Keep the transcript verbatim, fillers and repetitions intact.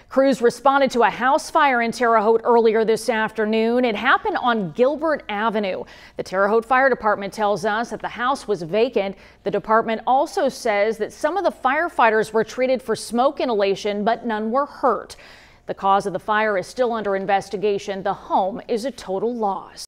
Crews responded to a house fire in Terre Haute earlier this afternoon. It happened on Gilbert Avenue. The Terre Haute Fire Department tells us that the house was vacant. The department also says that some of the firefighters were treated for smoke inhalation, but none were hurt. The cause of the fire is still under investigation. The home is a total loss.